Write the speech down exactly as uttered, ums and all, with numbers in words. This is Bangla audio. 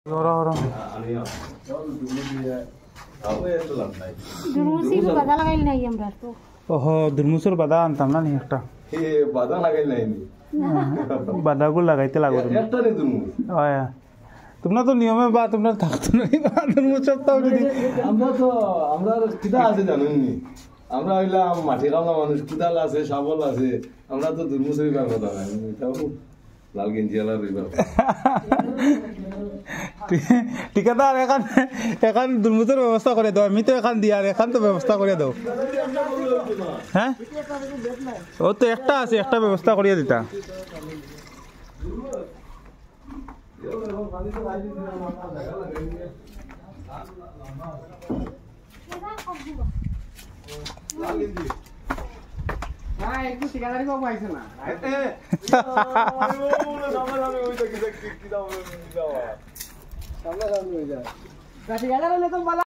ওরা ওরা ওহো দুর্মুসুর বাদা আনতাম না নি একটা বাদা লাগাই নাই বাদাগুলো লাগাইতে লাগবে তোমরা তো নিয়মে বা তোমরা থাকতো না দুর্মুস সপ্তাহ যদি আমরা তো আমরা কিদা আছে জানেননি আমরা হইলাম মাটি কামলা মানুষ কুদাল আছে শাবল আছে আমরা তো দুর্মুস হইবার কথা নাই এটাও লাল গেঞ্জি আলা রইবার ঠিকাদার এখন এখন দুর্মুসের ব্যবস্থা করে দাও আমি তো এখন দিই আর এখন তো ব্যবস্থা করে দাও হ্যাঁ ও তো একটা আছে একটা ব্যবস্থা করিয়ে দিতা একটু ঠিকাদারি পাবো আইসে না ঠিকাদার হলে তো